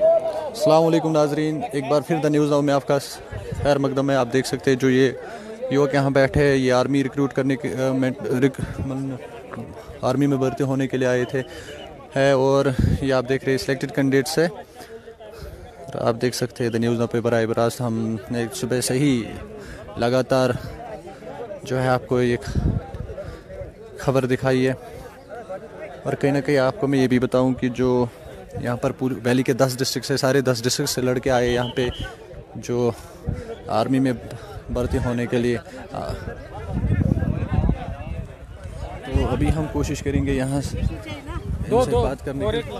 अस्सलाम वालेकुम नाजरीन, एक बार फिर द न्यूज़ नाउ में आपका खैर मकदम है। आप देख सकते हैं जो ये युवक यहाँ बैठे हैं, ये आर्मी रिक्रूट करने के आर्मी में भर्ती होने के लिए आए थे है, और ये आप देख रहे हैं सिलेक्टेड कैंडिडेट्स है। आप देख सकते हैं द न्यूज़ नाउ पे बराह रास्त हमने सुबह से ही लगातार जो है आपको एक खबर दिखाई है, और कहीं ना कहीं आपको मैं ये भी बताऊं कि जो यहाँ पर पूरी वैली के 10 डिस्ट्रिक्ट से, सारे 10 डिस्ट्रिक्ट से लड़के आए यहाँ पे जो आर्मी में भर्ती होने के लिए। तो अभी हम कोशिश करेंगे यहाँ से इनसे बात करने की।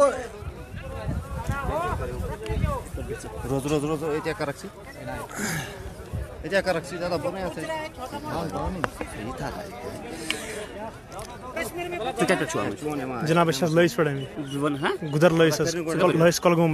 जनाब लईस पे गुदर लईस कलगोम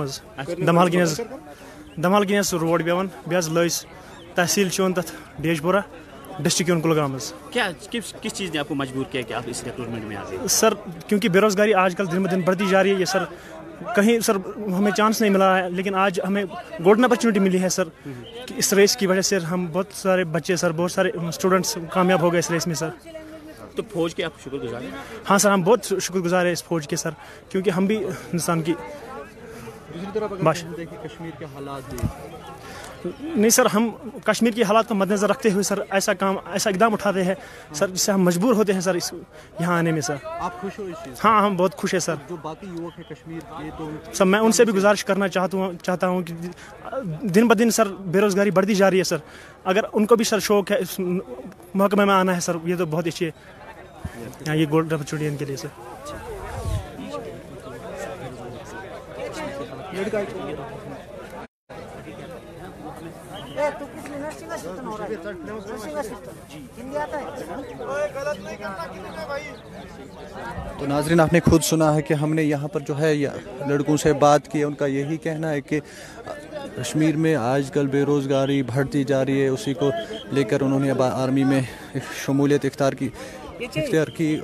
दमहल किनस रोड बेवन लईस तहसील तथ डेजपुरा डिस्ट्रिक्ट कुलगाम। क्या किस चीज़ ने आपको मजबूर किया कि आप इस रिक्रूटमेंट में आ गए? सर क्योंकि बेरोज़गारी आजकल दिन ब दिन बढ़ती जा रही है सर, कहीं सर हमें चांस नहीं मिला है, लेकिन आज हमें गोल्डन अपॉर्चुनिटी मिली है सर। कि इस रेस की वजह से हम बहुत सारे बच्चे सर, बहुत सारे स्टूडेंट्स कामयाब हो गए इस रेस में सर। तो फौज के आप शुक्रगुजार हैं? हाँ सर, हम बहुत शुक्रगुजार हैं इस फौज के सर, क्योंकि हम भी हिंदुस्तान की। दूसरी तरफ अगर हम देखें कश्मीर के हालात नहीं सर, हम कश्मीर के हालात को मद्देनजर रखते हुए सर ऐसा इकदाम उठाते हैं सर, जिससे हम मजबूर होते हैं सर इस यहाँ आने में सर। आप खुश हो इस चीज़? हाँ, हम बहुत खुश हैं सर। जो बाकी युवक है कश्मीर के, तो सर मैं उनसे भी गुजारिश करना चाहता हूँ कि दिन ब दिन सर बेरोज़गारी बढ़ती जा रही है सर। अगर उनको भी सर शौक है इस महकमे में आना है सर, ये तो बहुत अच्छी है, ये गोल्ड अपॉर्चुनिटी इनके लिए सर। तो नाजरीन, आपने खुद सुना है कि हमने यहाँ पर जो है लड़कों से बात की, उनका यही कहना है कि कश्मीर में आजकल बेरोज़गारी बढ़ती जा रही है, उसी को लेकर उन्होंने अब आर्मी में शमूलियत इख्तियार की।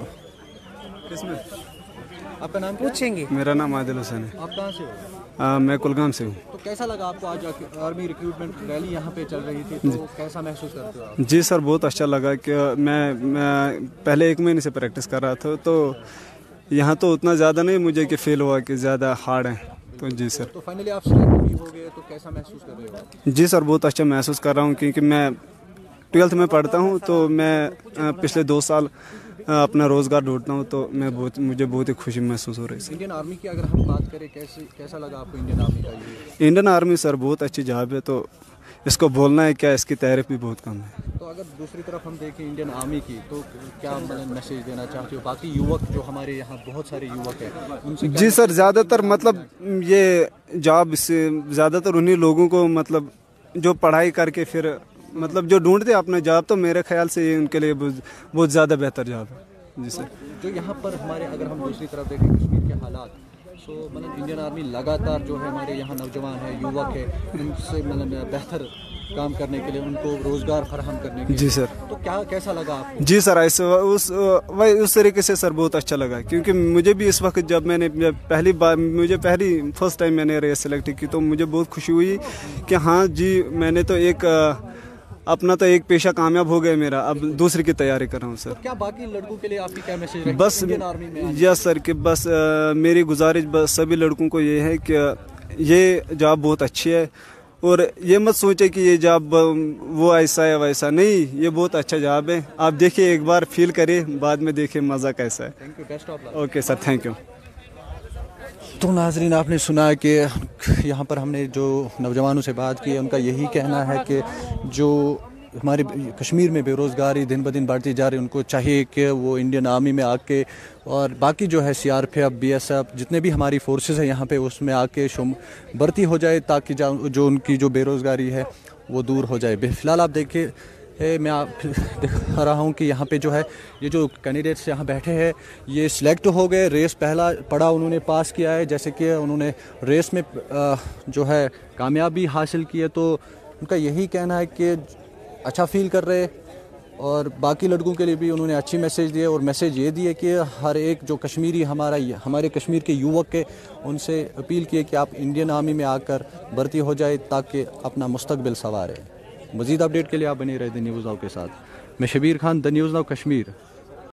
आपका नाम पूछेंगे? मेरा नाम आदिल हुसैन है। आप कहाँ से हो? मैं कुलगाम से हूँ। तो कैसा लगा आपको आज आर्मी रिक्रूटमेंट रैली यहाँ पे चल रही थी, तो कैसा महसूस करते हो आप? जी सर, बहुत अच्छा लगा कि मैं पहले 1 महीने से प्रैक्टिस कर रहा था, तो यहाँ तो उतना ज़्यादा नहीं मुझे कि फील हुआ कि ज़्यादा हार्ड है। तो जी सर। तो फाइनली आप सिलेक्ट भी हो गए, तो कैसा महसूस कर रहे हो आप? जी सर, बहुत अच्छा महसूस कर रहा हूँ, क्योंकि मैं 12th में पढ़ता हूँ, तो मैं पिछले 2 साल अपना रोज़गार ढूंढता हूँ, तो मुझे बहुत ही खुशी महसूस हो रही है। इंडियन आर्मी की अगर हम बात करें, कैसा लगा आपको इंडियन आर्मी का? ये इंडियन आर्मी सर बहुत अच्छी जॉब है, तो इसको बोलना है क्या, इसकी तारीफ भी बहुत कम है। तो अगर दूसरी तरफ हम देखें इंडियन आर्मी की, तो क्या मैसेज देना चाहते हो बाकी युवक जो हमारे यहाँ बहुत सारे युवक हैं उनसे? जी सर, ज़्यादातर मतलब ये जॉब से ज़्यादातर उन्हीं लोगों को, मतलब जो पढ़ाई करके फिर मतलब जो ढूंढते हैं अपना जॉब, तो मेरे ख्याल से ये उनके लिए बहुत ज़्यादा बेहतर जॉब है। जी सर। जो यहाँ पर हमारे, अगर हम दूसरी तरफ देखें कश्मीर के हालात, तो मतलब इंडियन आर्मी लगातार जो है हमारे यहाँ नौजवान है, युवक है, उनसे मतलब बेहतर काम करने के लिए, उनको रोज़गार फराहम करने के लिए। जी सर। तो कैसा लगा आपको? जी सर, ऐसे उस तरीके से सर बहुत अच्छा लगा, क्योंकि मुझे भी इस वक्त जब फर्स्ट टाइम मैंने रेस सेलेक्ट की, तो मुझे बहुत खुशी हुई कि हाँ जी, मैंने तो अपना तो एक पेशा कामयाब हो गया मेरा, अब दूसरी की तैयारी कर रहा हूँ सर। तो क्या बाकी लड़कों के लिए आपकी क्या मैसेज है बस इंडियन आर्मी में? यस सर, कि बस मेरी गुजारिश बस सभी लड़कों को ये है कि ये जॉब बहुत अच्छी है, और ये मत सोचे कि ये जॉब वो ऐसा है वैसा नहीं, ये बहुत अच्छा जॉब है। आप देखिए, एक बार फील करिए, बाद में देखिए मज़ा कैसा है। Thank you, best of luck. Okay sir, thank you. तो नाजरीन, आपने सुना कि यहाँ पर हमने जो नौजवानों से बात की, उनका यही कहना है कि जो हमारे कश्मीर में बेरोज़गारी दिन ब दिन बढ़ती जा रही है, उनको चाहिए कि वो इंडियन आर्मी में आके, और बाकी जो है CRPF, BSF, जितने भी हमारी फोर्सेस हैं यहाँ पे, उसमें आके भर्ती हो जाए, ताकि जो उनकी जो बेरोज़गारी है वो दूर हो जाए। फ़िलहाल आप देखिए, मैं आप दिखा रहा हूँ कि यहाँ पे जो है ये जो कैंडिडेट्स यहाँ बैठे हैं, ये सिलेक्ट हो गए। रेस पहला पड़ा उन्होंने पास किया है, जैसे कि उन्होंने रेस में जो है कामयाबी हासिल की है, तो उनका यही कहना है कि अच्छा फील कर रहे اور باقی لڑکوں کے لیے بھی انہوں نے اچھی میسیج دی ہے، اور میسیج یہ دی ہے کہ ہر ایک جو کشمیری ہمارے کشمیر کے یووک کے ان سے اپیل کی ہے کہ آپ انڈین آرمی میں آ کر بھرتی ہو جائے تاکہ اپنا مستقبل سنوارے۔ مزید اپڈیٹ کے لیے آپ بنے رہے دی نیوز ناؤ کے ساتھ۔ میں Shabbir Khan, the News Now Kashmir.